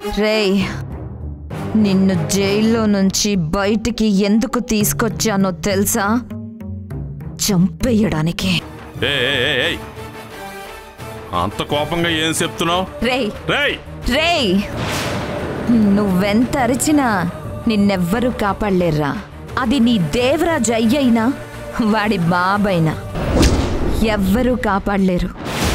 రేయ్, నిన్ను జైల్లో నుంచి బయటికి ఎందుకు తీసుకొచ్చానో తెలుసా? చంపేయడానికి. అంత కోపంగా ఏం చెప్తున్నావు? రేయ్, నువ్వెంత అరిచినా నిన్నెవ్వరూ కాపాడలేర్రా. అది నీ దేవరాజ్ అయ్యైనా వాడి బాబైనా ఎవ్వరూ కాపాడలేరు.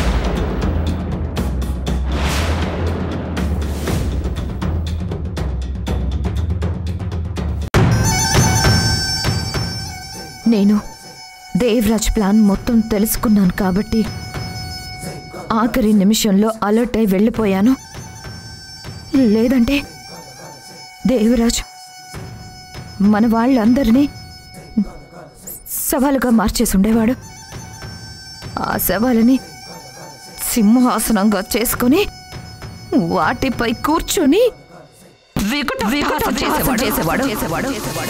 నేను దేవరాజ్ ప్లాన్ మొత్తం తెలుసుకున్నాను కాబట్టి ఆఖరి నిమిషంలో అలర్ట్ అయి వెళ్ళిపోయాను. లేదంటే దేవరాజ్ మన వాళ్ళందరినీ సవాలుగా మార్చేసి ఉండేవాడు. ఆ సవాలని సింహాసనంగా చేసుకుని వాటిపై కూర్చొని చేసేవాడు.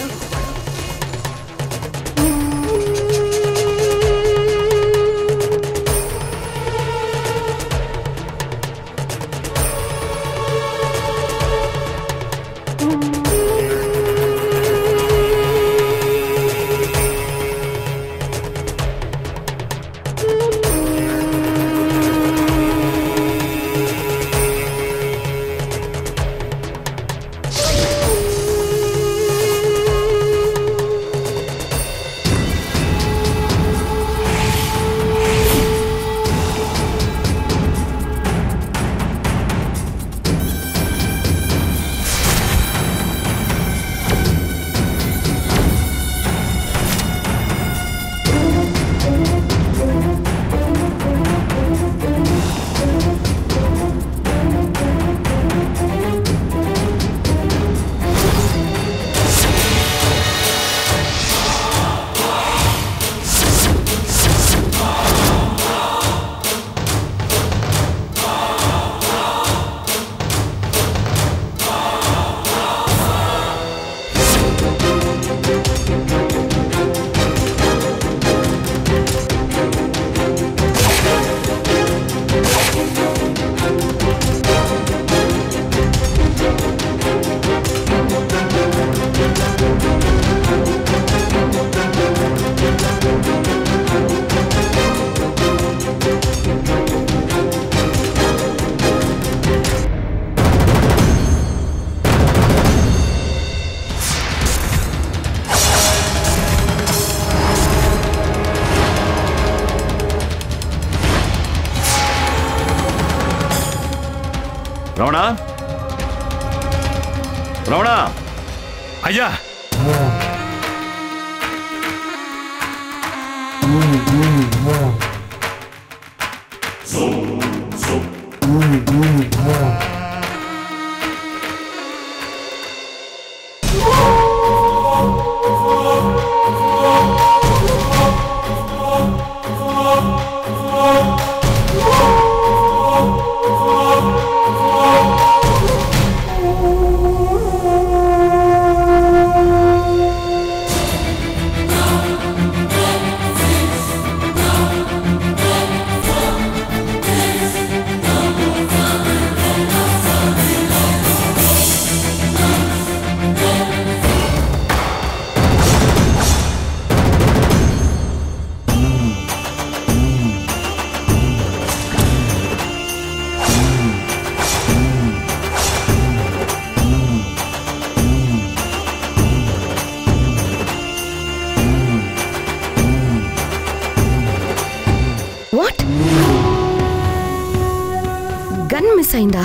రమణ అయ్యా, గన్ మిస్ అయిందా?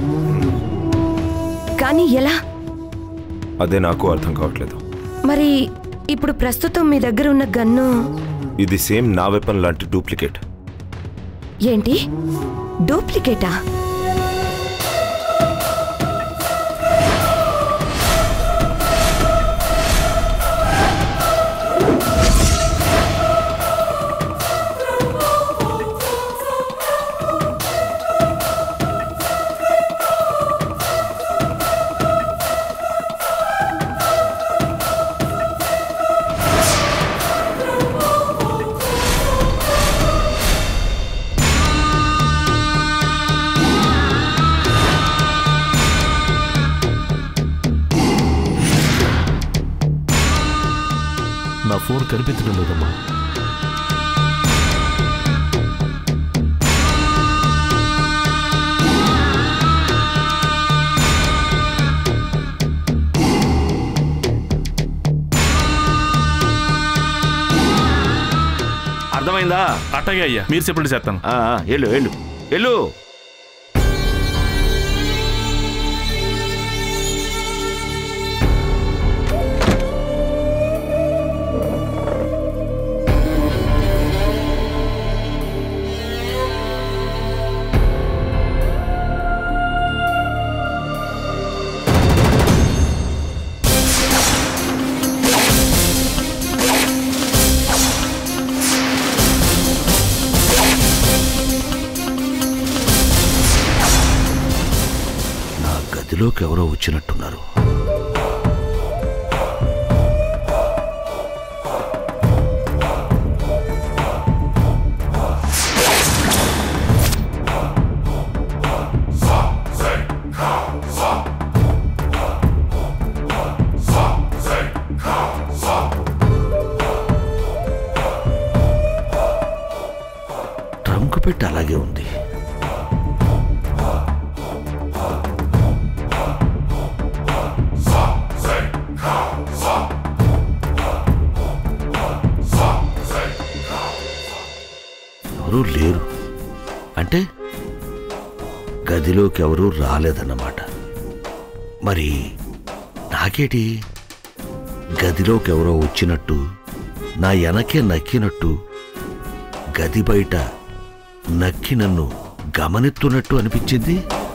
కానీ ఎలా? అదే నాకు అర్థం కావట్లేదు. మరి ఇప్పుడు ప్రస్తుతం మీ దగ్గర ఉన్న గన్ను ఇది సేమ్ నా వెపన్ లాంటి డూప్లికేట్. ఏంటి డూప్లికేటా? ఫోన్ కనిపించడం లేదమ్మా. అర్థమైందా? అట్టగే అయ్యా, మీరు చెప్పండి చేస్తాను. వెళ్ళు వెళ్ళు వెళ్ళు. గదిలోకి ఎవరో వచ్చినట్టున్నారు. ట్రంక్ పెట్టి అలాగే ఉంది. ఎవరూ లేరు అంటే గదిలోకి ఎవరూ రాలేదన్నమాట. మరి నాకేటి గదిలోకి ఎవరో వచ్చినట్టు, నా వెనకే నక్కినట్టు, గది బయట నక్కి నన్ను గమనిస్తున్నట్టు అనిపించింది.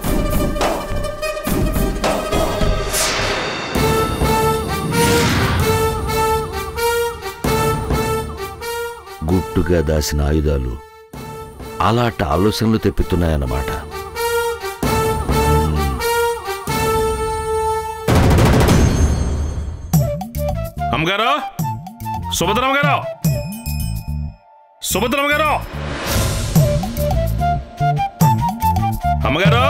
గుట్టుగా దాసిన ఆయుధాలు అలాంటి ఆలోచనలు తెప్పిస్తున్నాయన్నమాట. అమ్మగారు, సుభద్రమ్మ గారు, సుభద్రమ్మ గారు, అమ్మగారు,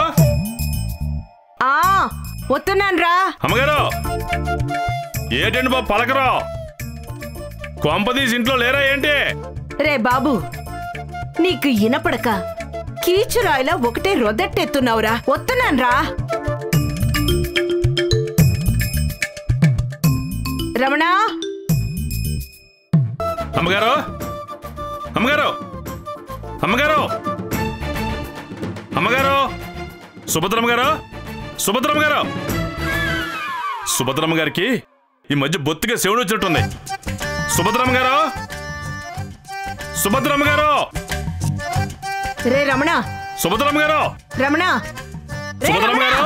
వస్తున్నాను రా. అమ్మగారు, ఏంటండి బాబు పలకరా? కొంపదీసి ఇంట్లో లేరా ఏంటి? రే బాబు, నీకు ఇనపడక కీచురాయిలా ఒకటే రొదట్టెత్తున్నావురా. వస్తున్నాను రా. రమణ, అమ్మగారు, అమ్మగారు, అమ్మగారు, అమ్మగారు, సుభద్రమ్మ గారు, సుభద్రమ్మ గారు, సుభద్రమ్మ గారికి ఈ మధ్య బొత్తిగా శివుడు వచ్చినట్టుంది. సుభద్రమ్మ గారు, సుభద్రమ్మ గారు, రే రమణ, సుభద్రమ్మ గారు, రమణ, సుభద్రమ్మ గారు.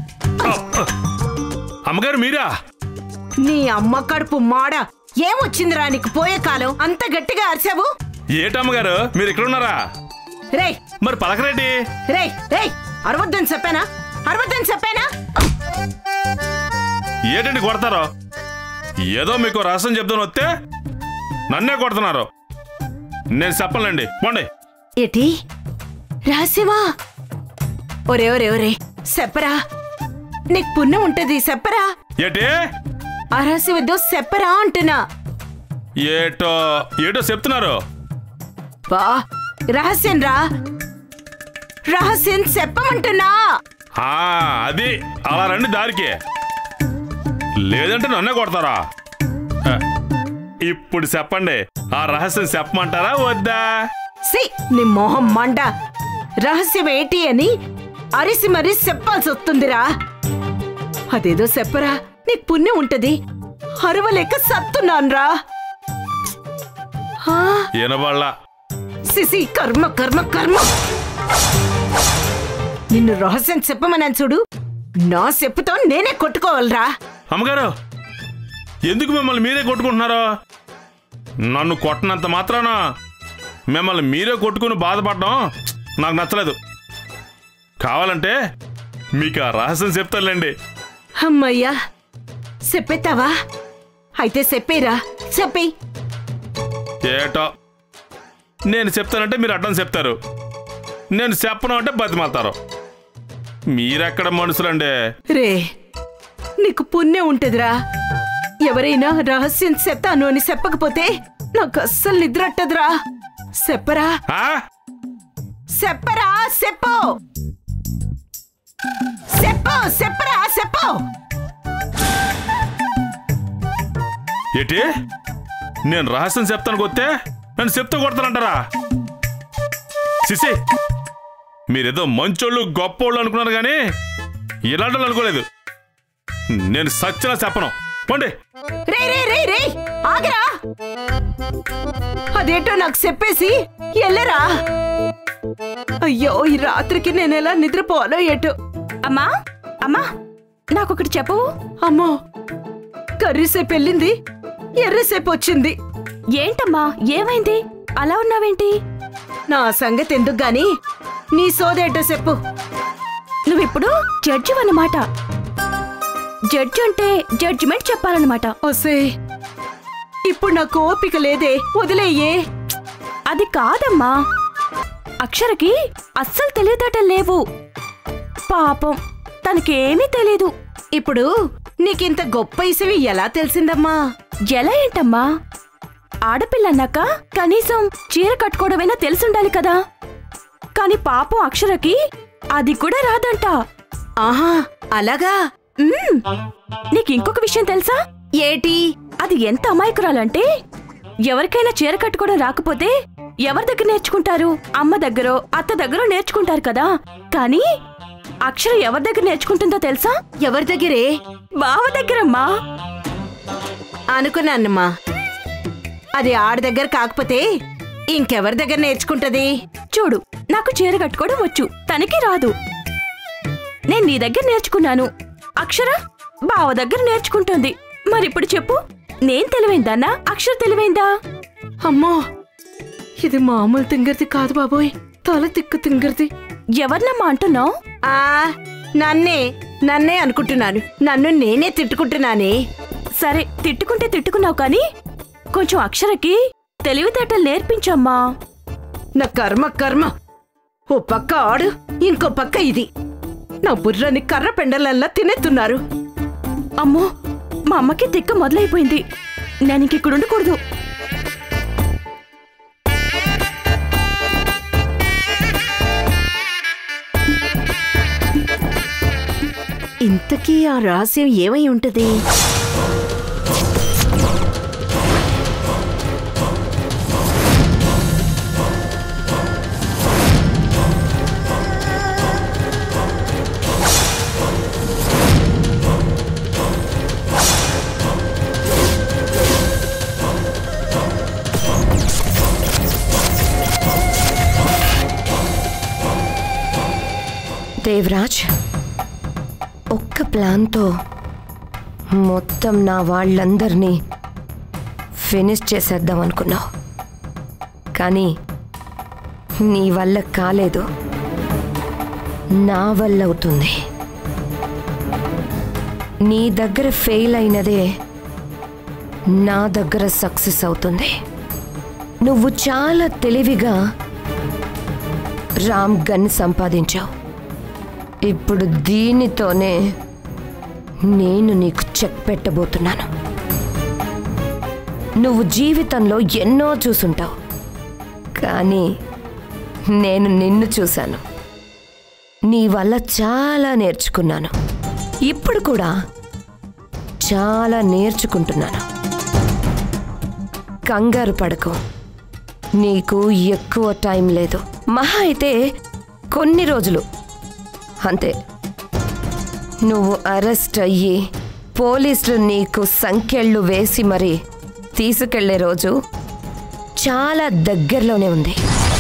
అమ్మగారు మీరా? నీ అమ్మ కడుపు మాడ, ఏమొచ్చిందిరా నీకు పోయే కాలం? అంత గట్టిగా అరిచావు. ఏటమ్మగారు మీరు ఇక్కడ ఉన్నారా? రే మరి పలకరేటి? రే రే, అరవద్దని చెప్పానా? అరవద్దని చెప్పానా? ఏటండి కొడతారో? ఏదో మీకు రహస్యం చెప్తాను వస్తే నన్నే కొడుతున్నారు. నేను చెప్పలేండి, పోండి. ఏటి రహస్యమా? ఒరే ఒరే ఒరే, చెప్పరా, నీకు పుణ్యం ఉంటది, చెప్పరా. ఏటి ఆ రహస్యం ఏదో చెప్పరా అంటున్నా. ఏటో ఏటో చెప్తున్నారు. బా, రహస్యం రా, రహస్యం చెప్పమంటున్నా. అది అలా రండి దారికి, లేదంటే నన్నే కొడతారా? ఇప్పుడు చెప్పండి, ఆ రహస్యం చెప్పమంటారా వద్దా? సి నీ మొహం మండ, రహస్యం ఏంటి అని అరిసి మరీ చెప్పాల్సి వస్తుందిరా. అదేదో చెప్పరా, నీకు పుణ్యం ఉంటది. అరవలేక సత్తున్నాన్రా. ఏనవాళ్ళ సిసి, కర్మ కర్మ కర్మ. నిన్ను రహస్యం చెప్పమని చూడు, నా చెప్పుతో నేనే కొట్టుకోవాలరా. అమ్మగారు, ఎందుకు మిమ్మల్ని మీరే కొట్టుకుంటున్నారో? నన్ను కొట్టనంత మాత్రాన మిమ్మల్ని మీరే కొట్టుకుని బాధపడడం నాకు నచ్చలేదు. కావాలంటే మీకు ఆ రహస్యం చెప్తానులేండి. అమ్మయ్యా, చెప్పేతావా? అయితే చెప్పేరా, చెప్పే. ఏటో నేను చెప్తానంటే మీరు అడ్డం చెప్తారు, నేను చెప్పను అంటే బతిమాలుతారు. మీరెక్కడ మనుషులండి? రే, నీకు పుణ్యం ఉంటదిరా. ఎవరైనా రహస్యం చెప్తాను అని చెప్పకపోతే నాకు అస్సలు నిద్రట్టదురా. చెప్పరా చెప్పరా చెప్పు చెప్పు చెప్పరా చెప్పు. ఏంటి నేను రహస్యం చెప్తాను కొత్తే నన్ను చెప్తూ కొడతానంటారా? సిసి మీరేదో మంచోళ్ళు గొప్పోళ్ళు అనుకున్నారు కానీ ఇలాంటి అనుకోలేదు. నేను సచ్చినా చెప్పను. పోండి. రే రే రే రే ఆగరా. అదేంటో నాకు చెప్పేసి ఎల్లరా. అయ్యో ఈ రాత్రికి నేను ఎలా నిద్రపోవాలో ఏటో. అమ్మా అమ్మా నాకొకటి చెప్పవు. అమ్మో కర్రీసేపు వెళ్ళింది, ఎర్రసేపు వచ్చింది. ఏంటమ్మా ఏమైంది? అలా ఉన్నావేంటి? నా సంగతి ఎందుకు గాని నీ సోదేటో చెప్పు. నువ్విప్పుడు జడ్జి అన్నమాట. జడ్జి అంటే జడ్జిమెంట్ చెప్పాలన్నమాట. ఒసే ఇప్పుడు నాకు ఓపిక లేదే, వదిలేయే. అది కాదమ్మా, అక్షరకి అస్సలు తెలివితేటలు లేవు. పాపం తనకేమీ తెలీదు. ఇప్పుడు నీకింత గొప్ప ఇసవి ఎలా తెలిసిందమ్మా? ఎలా ఏంటమ్మా? ఆడపిల్లన్నాక కనీసం చీర కట్టుకోవడమైనా తెలిసుండాలి కదా. కాని పాపం అక్షరకి అది కూడా రాదంట. ఆహా అలాగా. నీకింకొక విషయం తెలుసా? ఏటి? అది ఎంత అమాయకురాలంటే ఎవరికైనా చీర కట్టుకోవడం రాకపోతే ఎవరి దగ్గర నేర్చుకుంటారు? అమ్మ దగ్గరో అత్త దగ్గరో నేర్చుకుంటారు కదా. కానీ అక్షర ఎవరి దగ్గర నేర్చుకుంటుందో తెలుసా? ఎవరి దగ్గరే? బావ దగ్గరమ్మా. అనుకున్నానమ్మా, అది ఆడ దగ్గర కాకపోతే ఇంకెవరి దగ్గర నేర్చుకుంటది? చూడు, నాకు చీర కట్టుకోవడం వచ్చు, తనకి రాదు. నేను నీ దగ్గర నేర్చుకున్నాను, అక్షర బావ దగ్గర నేర్చుకుంటుంది. మరిప్పుడు చెప్పు, నేను తెలివైందన్నా అక్షర తెలివైందా? అమ్మో ఇది మామూలు తింగర్ది కాదు బాబోయ్, తల తిక్కు తింగర్ది. ఎవరినమ్మా అంటున్నావు? నన్నే అనుకుంటున్నాను. నన్ను నేనే తిట్టుకుంటున్నానే. సరే తిట్టుకుంటే తిట్టుకున్నావు కానీ కొంచెం అక్షరకి తెలివితేటలు నేర్పించమ్మా. నా కర్మ కర్మ, ఓ పక్క ఆడు, ఇంకో పక్క ఇది. నా బుర్రని కర్ర పెండలల్లా తినేస్తున్నారు. అమ్మో మా అమ్మకి తిక్క మొదలైపోయింది. నేను ఇంకిక్కడ ఉండకూడదు. ఇంతకీ ఆ రహస్యం ఏమై ఉంటది? దేవరాజ్, ఒక్క ప్లాన్తో మొత్తం నా వాళ్ళందరినీ ఫినిష్ చేసేద్దాం అనుకున్నావు, కానీ నీ వల్ల కాలేదు, నా వల్ల అవుతుంది. నీ దగ్గర ఫెయిల్ అయినదే నా దగ్గర సక్సెస్ అవుతుంది. నువ్వు చాలా తెలివిగా రామ్ గన్ సంపాదించావు. ఇప్పుడు దీనితోనే నేను నీకు చెక్ పెట్టబోతున్నాను. నువ్వు జీవితంలో ఎన్నో చూసుంటావు, కానీ నేను నిన్ను చూశాను. నీ వల్ల చాలా నేర్చుకున్నాను. ఇప్పుడు కూడా చాలా నేర్చుకుంటున్నాను. కంగారు పడకు, నీకు ఎక్కువ టైం లేదు. మహా అయితే కొన్ని రోజులు అంతే. నువ్వు అరెస్ట్ అయ్యి పోలీసులు నీకు సంకెళ్ళు వేసి మరీ తీసుకెళ్లే రోజు చాలా దగ్గరలోనే ఉంది.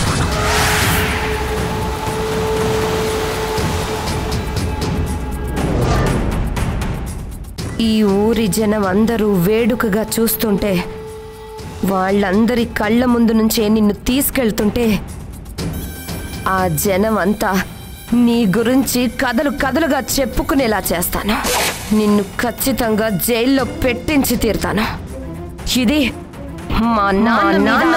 ఈ ఊరి జనం అందరూ వేడుకగా చూస్తుంటే, వాళ్ళందరి కళ్ళ ముందు నుంచే నిన్ను తీసుకెళ్తుంటే, ఆ జనం అంతా నీ గురించి కథలు కథలుగా చెప్పుకునేలా చేస్తాను. నిన్ను ఖచ్చితంగా జైల్లో పెట్టించి తీరుతాను. ఇది మా నాన్న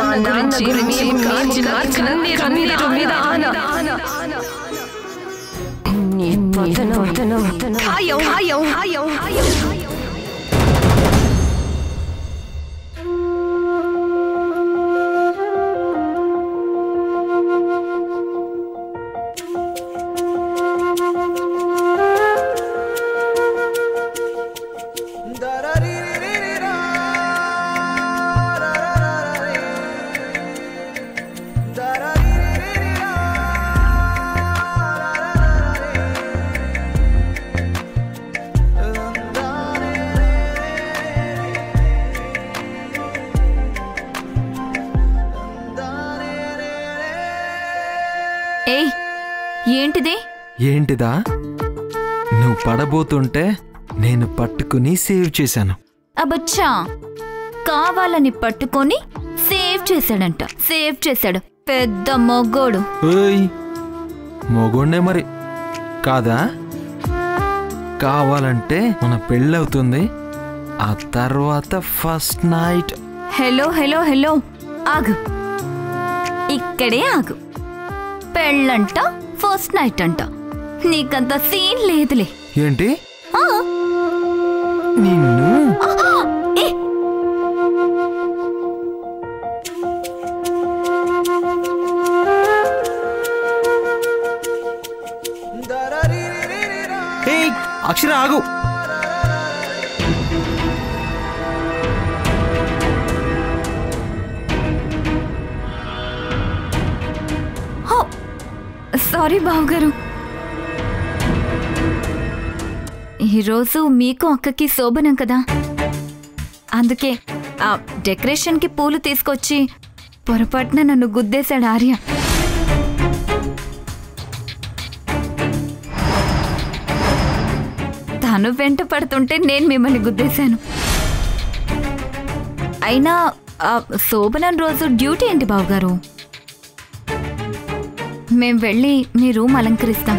గురించి కన్నీరు మీద ఆన. నీ పతనం ఖాయం. ఏంటిదా? నువ్వు పడబోతుంటే నేను పట్టుకుని సేవ్ చేశాను. అబ్బచ్చా, కావాలని పట్టుకొని సేవ్ చేశాడంట. సేవ్ చేశాడు, పెద్ద మొగ్గోడు. మొగోడే మరి కాదా? కావాలంటే మన పెళ్ళవుతుంది, ఆ తర్వాత ఫస్ట్ నైట్. హలో ఆగు, ఇక్కడే ఆగు. పెళ్ళంట, ఫస్ట్ నైట్ అంట, నీకంత సీన్ లేదులే. ఏంటి నిన్ను? అక్షర ఆగు. సారీ బావగారు, ఈరోజు మీకు అక్కకి శోభనం కదా, అందుకే ఆ డెకరేషన్కి పూలు తీసుకొచ్చి పొరపాటున నన్ను గుద్దేశాడు ఆర్య. తను వెంట పడుతుంటే నేను మిమ్మల్ని గుద్దేశాను. అయినా ఆ శోభనం రోజు డ్యూటీ ఏంటి బావగారు? మేం వెళ్ళి మీ రూమ్ అలంకరిస్తాం.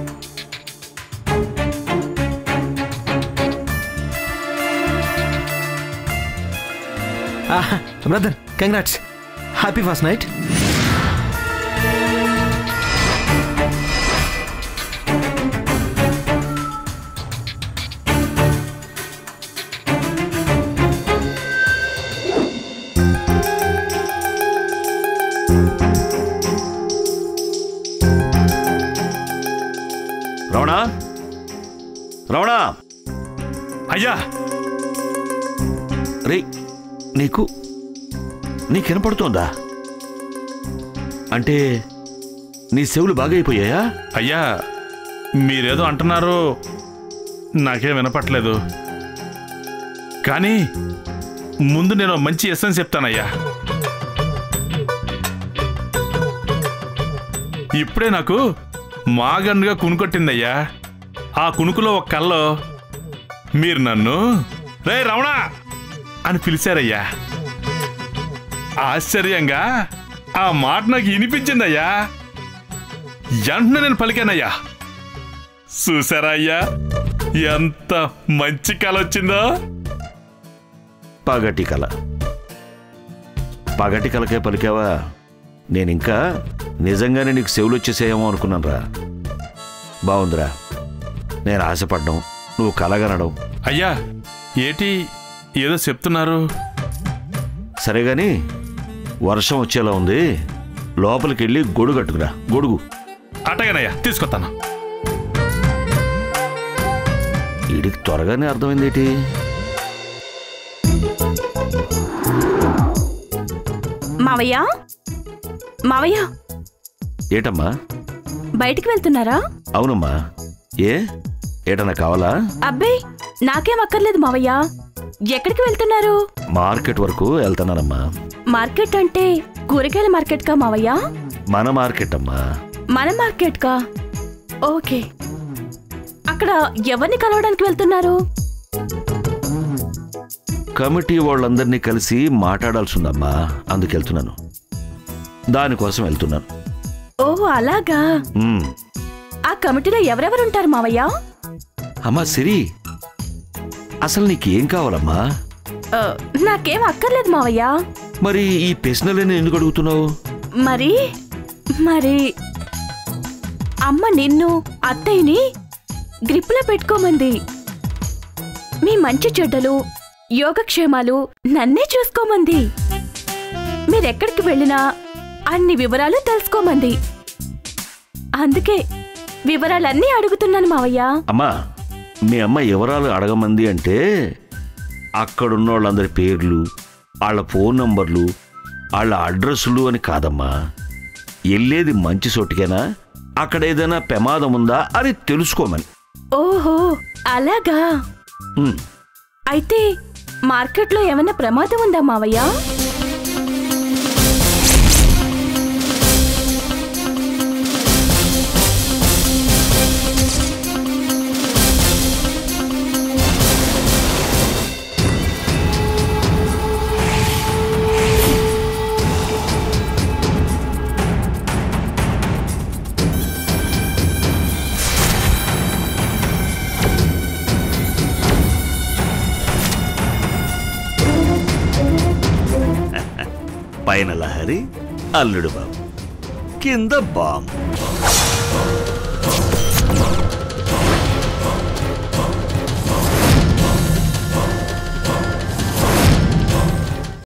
Brother, congrats, happy first night. Ramana అయ్యా, రే నీకు వినపడుతోందా? అంటే నీ చెవులు బాగైపోయాయా? అయ్యా, మీరేదో అంటున్నారు, నాకేం వినపట్లేదు. కానీ ముందు నేను మంచి ఎస్సెన్స్ చెప్తానయ్యా. ఇప్పుడే నాకు మాగన్నుగా కునుకొట్టిందయ్యా. ఆ కునుకులో ఒక కల్లో మీరు నన్ను రే రమణ అని పిలిచారయ్యా. ఆశ్చర్యంగా ఆ మాట నాకు వినిపించిందయ్యా. వెంటనే నేను పలికానయ్యా. చూసారా అయ్యా, ఎంత మంచి కళ వచ్చిందో. పగటి కళ. పగటి కళకే పలికావా? నేనింకా నిజంగానే నీకు చెవులు వచ్చేసేయేమో అనుకున్నాను రా. బాగుందిరా, నేను ఆశపడ్డం, నువ్వు కలగనడం. అయ్యా, ఏటి ఏదో చెప్తున్నారు? సరే గాని వర్షం వచ్చేలా ఉంది, లోపలికి వెళ్ళి గొడుగు కట్టుకురా. గొడుగు అటగనయ్యా, తీసుకొస్తాను. వీడికి త్వరగానే అర్థమైందేటి? మావయ్య ఏటమ్మా, బయటికి వెళ్తున్నారా? అవునమ్మా. ఏటన్నా కావాలా? అబ్బే, నాకేం అక్కర్లేదు మావయ్య. ఎక్కడికి వెళ్తున్నారు? మార్కెట్ వరకు వెళ్తున్నానమ్మా. మార్కెట్ అంటే కూరగాయల మార్కెట్ కా మావయ్య? మన మార్కెట్ అమ్మా. మన మార్కెట్ కా? ఓకే. అక్కడ ఎవరిని కలవడానికి వెళ్తున్నారు? కమిటీ వాళ్ళందరినీ కలిసి మాట్లాడాల్సి ఉందమ్మా, అందుకెళ్తున్నాను. దానికోసం వెళ్తున్నాను. ఓ అలాగా. ఆ కమిటీలో ఎవరెవరుంటారు మావయ్య? అమ్మా సిరి, అసలు నీకేం కావాలమ్మా? నాకేం అక్కర్లేదు మావయ్య. మరి ఈ ప్రశ్నలని ఎందుకు అడుగుతున్నావు? మరి మరి అమ్మ నిన్ను అత్తయ్యని గ్రిప్లో పెట్టుకోమంది. మీ మంచి చెడ్డలు యోగక్షేమాలు నన్నే చూసుకోమంది. మీరెక్కడికి వెళ్ళినా అన్ని వివరాలు తెలుసుకోమంది. అందుకే వివరాలన్నీ అడుగుతున్నాను మావయ్య. అమ్మా, మీ అమ్మ వివరాలు అడగమంది అంటే అక్కడున్న వాళ్ళందరి పేర్లు, వాళ్ళ ఫోన్ నంబర్లు, వాళ్ళ అడ్రస్లు అని కాదమ్మా. వెళ్ళేది మంచి చోటుకేనా, అక్కడ ఏదైనా ప్రమాదం ఉందా అని తెలుసుకోమని. ఓహో అలాగా. అయితే మార్కెట్లో ఏమైనా ప్రమాదం ఉందా మావయ్య? పైన లహరి, అల్లుడు బాబు, కింద బాంబు.